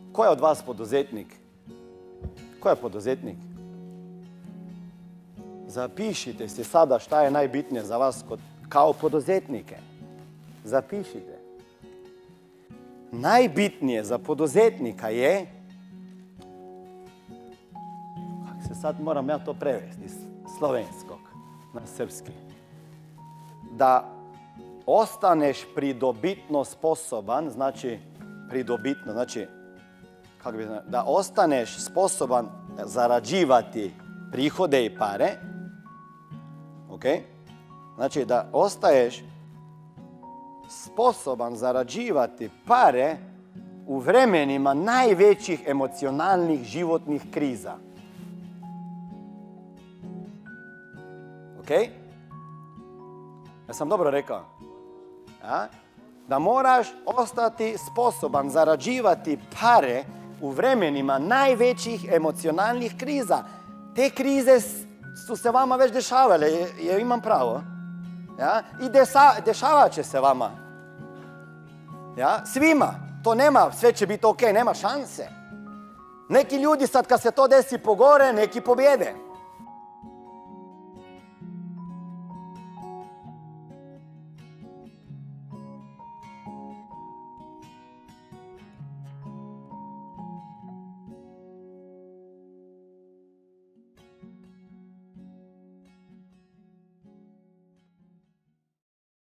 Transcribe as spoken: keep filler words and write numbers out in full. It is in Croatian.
Ko je od vas poduzetnik? Ko je poduzetnik? Zapišite si sada šta je najbitnije za vas kao poduzetnike. Zapišite. Najbitnije za poduzetnika je, kako se sad moram ja to prevesti iz slovenskog na srpski, da ostaneš pridobitno sposoban, znači pridobitno, znači kako bi znači, da ostaneš sposoban zarađivati prihode i pare, ok? Znači da ostaješ sposoban zarađivati pare u vremenima najvećih emocionalnih životnih kriza. Ok? Ja sam dobro rekao? Ja? Da moraš ostati sposoban zarađivati pare u vremenima najvećih emocionalnih kriza. Te krize su se vama već dešavale, je imam pravo. Ja? I desa, dešavat će se vama. Ja? Svima. To nema, sve će biti ok, nema šanse. Neki ljudi sad kad se to desi pogore, neki pobjede.